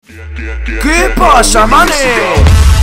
¿Qué pasa, manes?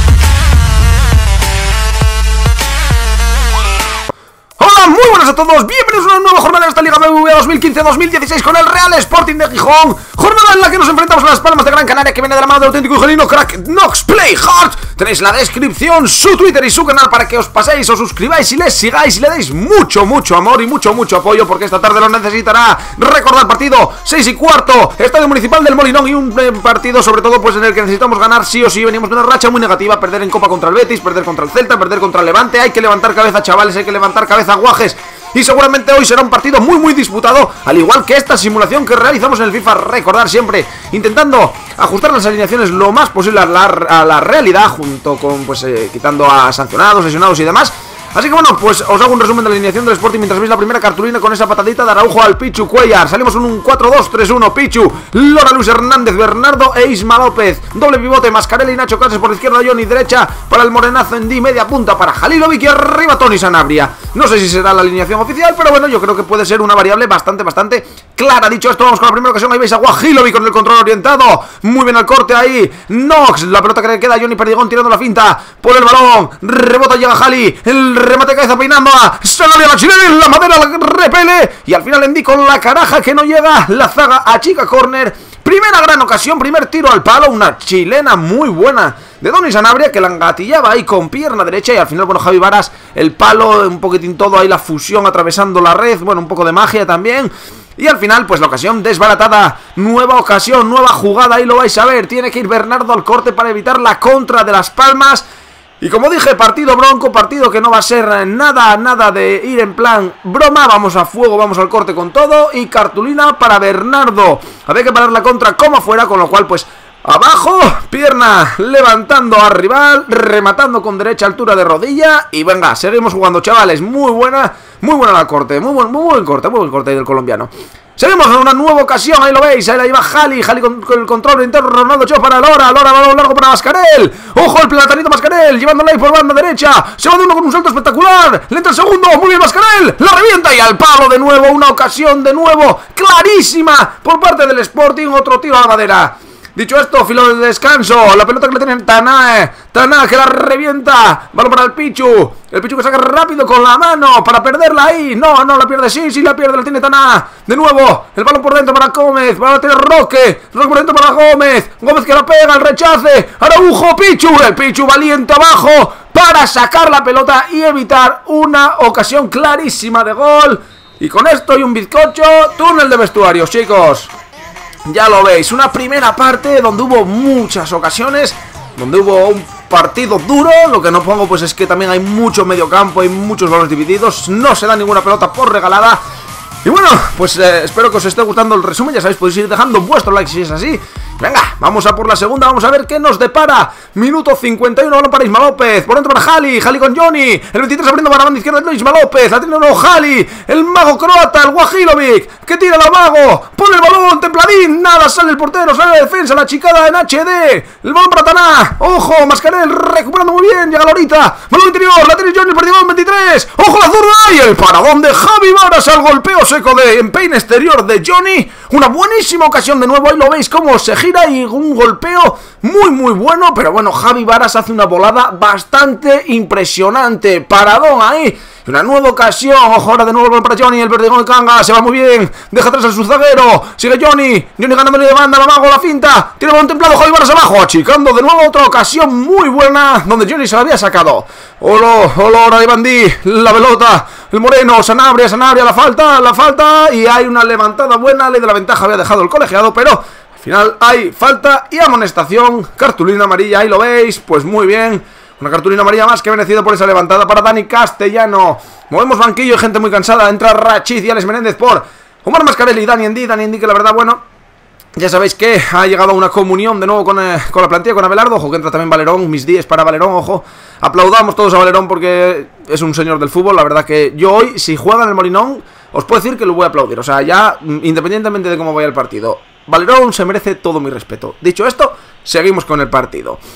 Hola, muy buenas a todos, bienvenidos a una nueva jornada de esta Liga BBVA 2015-2016 con el Real Sporting de Gijón. Jornada en la que nos enfrentamos a Las Palmas de Gran Canaria, que viene de la mano del auténtico gelino crack Nox Play Hard. Tenéis en la descripción su Twitter y su canal para que os paséis, os suscribáis y les sigáis y le deis mucho amor y mucho apoyo, porque esta tarde lo necesitará. Recordad, partido 6:15, Estadio Municipal del Molinón, y un partido sobre todo pues en el que necesitamos ganar sí o sí. Venimos de una racha muy negativa, perder en Copa contra el Betis, perder contra el Celta, perder contra el Levante. Hay que levantar cabeza, chavales, hay que levantar cabeza, guajes. Y seguramente hoy será un partido muy disputado, al igual que esta simulación que realizamos en el FIFA. Recordar siempre, intentando ajustar las alineaciones lo más posible a la realidad, junto con, pues, quitando a sancionados, lesionados y demás. Así que bueno, pues os hago un resumen de la alineación del Sporting mientras veis la primera cartulina con esa patadita de Araujo al Pichu Cuellar. Salimos en un 4-2-3-1, Pichu, Lora, Luis Hernández, Bernardo e Isma López. Doble pivote, Mascarelli y Nacho Cáceres por izquierda, Johnny derecha para el morenazo, Endí media punta para Halilovic y arriba Tony Sanabria. No sé si será la alineación oficial, pero bueno, yo creo que puede ser una variable bastante clara. Dicho esto, vamos con la primera ocasión. Ahí veis a Guajilovic con el control orientado, muy bien al corte ahí. Nox, la pelota que le queda a Johnny Perdigón tirando la finta por el balón, rebota, llega Jali, el remate de cabeza peinando a Sanabria, la chilena, la madera la repele y al final Endí con la caraja que no llega, la zaga achica córner. Primera gran ocasión, primer tiro al palo, una chilena muy buena de Tony Sanabria que la engatillaba ahí con pierna derecha, y al final, bueno, Javi Varas, el palo, un poquitín todo ahí, la fusión atravesando la red, bueno, un poco de magia también. Y al final, pues la ocasión desbaratada. Nueva ocasión, nueva jugada, ahí lo vais a ver. Tiene que ir Bernardo al corte para evitar la contra de Las Palmas. Y como dije, partido bronco, partido que no va a ser nada de ir en plan broma. Vamos a fuego, vamos al corte con todo. Y cartulina para Bernardo. Había que parar la contra como fuera, con lo cual pues abajo, pierna levantando al rival, rematando con derecha, altura de rodilla. Y venga, seguimos jugando, chavales. Muy buena la corte, muy buen corte del colombiano. Seguimos en una nueva ocasión, ahí lo veis, ahí la lleva Jali con el control interno, Ronaldo Cho para Lora, balón largo para Mascarell. Ojo el platanito Mascarell, llevándola ahí por banda derecha, se va de uno con un salto espectacular, le entra el segundo, muy bien Mascarell, la revienta y al palo de nuevo, una ocasión de nuevo clarísima por parte del Sporting, otro tiro a la madera. Dicho esto, filo de descanso, la pelota que le tienen Tanae que la revienta, balón para el Pichu que saca rápido con la mano para perderla ahí, no la pierde, sí la pierde, la tiene Tanae, de nuevo, el balón por dentro para Gómez, va a tener Roque por dentro para Gómez que la pega, el rechace, Araujo, el Pichu valiente abajo para sacar la pelota y evitar una ocasión clarísima de gol. Y con esto y un bizcocho, túnel de vestuarios, chicos. Ya lo veis, una primera parte donde hubo muchas ocasiones, donde hubo un partido duro. Lo que no pongo pues es que también hay mucho mediocampo, hay muchos balones divididos, no se da ninguna pelota por regalada. Y bueno, pues espero que os esté gustando el resumen. Ya sabéis, podéis ir dejando vuestro like si es así. Venga, vamos a por la segunda, vamos a ver qué nos depara. Minuto 51, balón para Isma López, por dentro para Jali con Johnny, el 23 abriendo para la banda izquierda de Isma López, la tiene Jali, el mago croata, el Guajilovic, que tira la mago, pone el balón, templadín, nada, sale el portero, sale la defensa, la chicada en HD, el balón para Taná, ojo, Mascarell recuperando muy bien, llega Lorita, balón interior, la tiene Johnny, Perdigón, 23, ojo la zurda y el paradón de Javi Varas al golpeo seco de empeine exterior de Johnny. Una buenísima ocasión de nuevo, ahí lo veis cómo se gira y un golpeo muy bueno, pero bueno, Javi Varas hace una volada bastante impresionante, paradón ahí. Una nueva ocasión, ojo ahora de nuevo para Johnny, el Perdigón de Canga, se va muy bien, deja atrás al su zaguero, sigue Johnny ganando medio de banda, la mago, la finta, tiene balón templado, Javi Varas abajo, achicando de nuevo, otra ocasión muy buena, donde Johnny se la había sacado. Ahora de Bandí, la pelota, el moreno, Sanabria, la falta, y hay una levantada buena, ley de la ventaja había dejado el colegiado, pero al final hay falta y amonestación, cartulina amarilla, ahí lo veis, pues muy bien. Una cartulina amarilla más que merecido por esa levantada para Dani Castellano. Movemos banquillo y gente muy cansada. Entra Rachiz y Alex Menéndez por Omar Mascarell y Dani Endí que la verdad, bueno, ya sabéis que ha llegado a una comunión de nuevo con la plantilla, con Abelardo. Ojo que entra también Valerón, mis 10 para Valerón, ojo. Aplaudamos todos a Valerón porque es un señor del fútbol. La verdad que yo hoy, si juega en el Molinón, os puedo decir que lo voy a aplaudir. O sea, ya, independientemente de cómo vaya el partido, Valerón se merece todo mi respeto. Dicho esto, seguimos con el partido.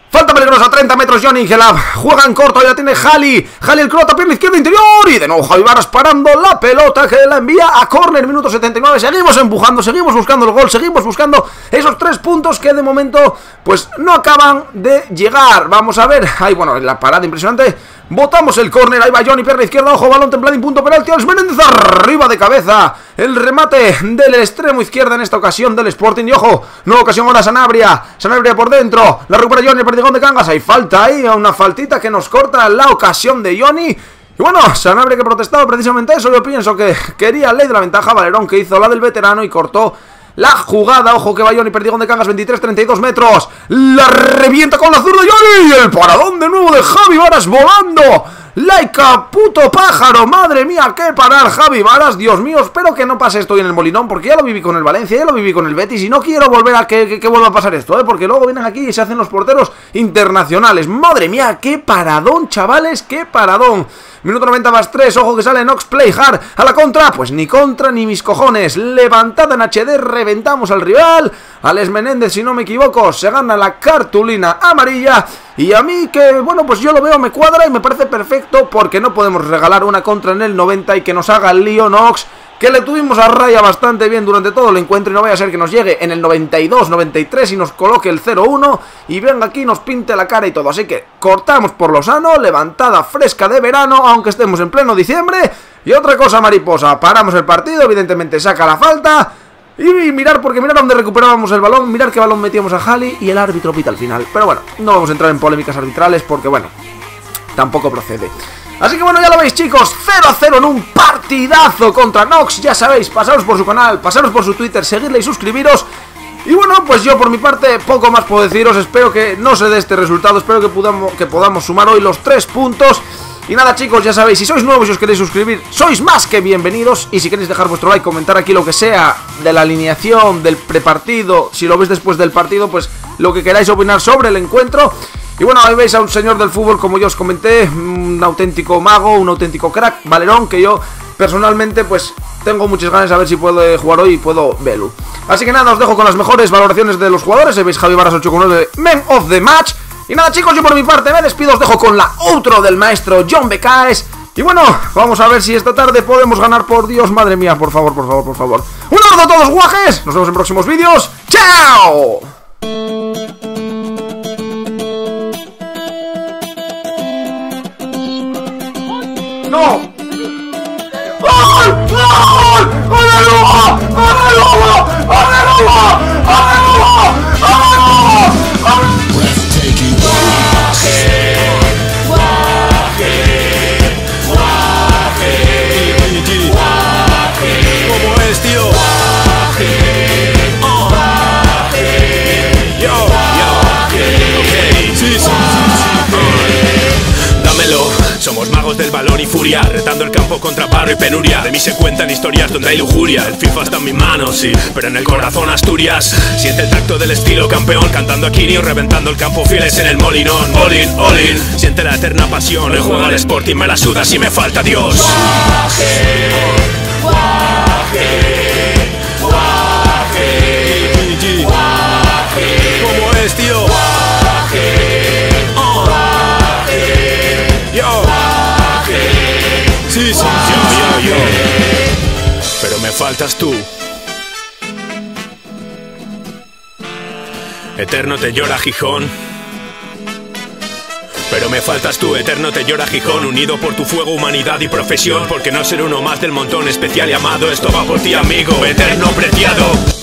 Falta peligrosa, 30 metros Johnny, que la juega en corto, ya tiene Jali el crota, pierna izquierda interior, y de nuevo Javi Varas parando la pelota que la envía a córner, minuto 79, seguimos empujando, seguimos buscando el gol, seguimos buscando esos 3 puntos que de momento pues no acaban de llegar. Vamos a ver, ahí bueno, la parada impresionante, botamos el córner, ahí va Johnny, pierna izquierda, ojo, balón templadín, punto penalti, Alex Menéndez arriba de cabeza, el remate del extremo izquierda en esta ocasión del Sporting, y ojo, nueva ocasión ahora Sanabria por dentro, la recupera Johnny, el perdigón de Cangas, hay falta ahí, una faltita que nos corta la ocasión de Johnny. Y bueno, Sanabria que protestaba precisamente eso, yo pienso que quería ley de la ventaja, Valerón que hizo la del veterano y cortó la jugada, ojo que va Johnny, perdigón de Cangas, 23-32 metros, la revienta con la zurda Johnny, y el paradón de nuevo de Javi Varas volando, laica puto pájaro, madre mía, qué parar Javi Varas, Dios mío, espero que no pase esto hoy en el Molinón, porque ya lo viví con el Valencia, ya lo viví con el Betis, y no quiero volver a que vuelva a pasar esto, porque luego vienen aquí y se hacen los porteros internacionales, madre mía, qué paradón, chavales, qué paradón. Minuto 90+3, ojo que sale Knox Play Hard a la contra, pues ni contra ni mis cojones, levantada en HD, reventamos al rival, Alex Menéndez si no me equivoco, se gana la cartulina amarilla, y a mí que, bueno, pues yo lo veo, me cuadra y me parece perfecto, porque no podemos regalar una contra en el 90 y que nos haga el lío Knox, que le tuvimos a raya bastante bien durante todo el encuentro y no vaya a ser que nos llegue en el 92, 93 y nos coloque el 0-1 y venga aquí y nos pinte la cara y todo. Así que cortamos por lo sano, levantada fresca de verano, aunque estemos en pleno diciembre. Y otra cosa mariposa, paramos el partido, evidentemente saca la falta y mirar, porque mirar dónde recuperábamos el balón, mirar qué balón metíamos a Jali y el árbitro pita al final. Pero bueno, no vamos a entrar en polémicas arbitrales porque bueno, tampoco procede. Así que bueno, ya lo veis chicos, 0-0 en un partidazo contra Knox, ya sabéis, pasaros por su canal, pasaros por su Twitter, seguidle y suscribiros. Y bueno, pues yo por mi parte poco más puedo deciros, espero que no se dé este resultado, espero que podamos sumar hoy los 3 puntos. Y nada chicos, ya sabéis, si sois nuevos y os queréis suscribir, sois más que bienvenidos. Y si queréis dejar vuestro like, comentar aquí lo que sea de la alineación, del prepartido, si lo veis después del partido, pues lo que queráis opinar sobre el encuentro. Y bueno, ahí veis a un señor del fútbol, como yo os comenté, un auténtico mago, un auténtico crack, Valerón, que yo personalmente pues tengo muchas ganas de ver si puedo jugar hoy y puedo verlo. Así que nada, os dejo con las mejores valoraciones de los jugadores. Ahí veis Javi Varas 8,9, Man of the Match. Y nada chicos, yo por mi parte me despido, os dejo con la outro del maestro John Becaes. Y bueno, vamos a ver si esta tarde podemos ganar, por Dios, madre mía, por favor, por favor, por favor. Un abrazo a todos guajes, nos vemos en próximos vídeos, ¡chao! ¡No! ¡Gol! ¡Gol! ¡Gol de Lugo! ¡Gol de Lugo! ¡Gol de Lugo! ¡Gol de Lugo! ¡Gol de Lugo! ¿Cómo es, tío? Somos magos del balón y furia, retando el campo contra paro y penuria. De mí se cuentan historias donde hay lujuria. El FIFA está en mis manos, sí, pero en el corazón Asturias. Siente el tacto del estilo campeón, cantando a Quinio, reventando el campo fieles en el Molinón. All in, all in, siente la eterna pasión. El juego al Sporting me la suda si me falta Dios. Guaje, guaje, guaje, guaje. ¿Cómo es, tío? Guaje, yo. Sí, sí, yo. Pero me faltas tú. Eterno te llora Gijón. Pero me faltas tú, eterno te llora Gijón. Unido por tu fuego, humanidad y profesión. Porque no ser uno más del montón, especial y amado. Esto va por ti, amigo, eterno preciado.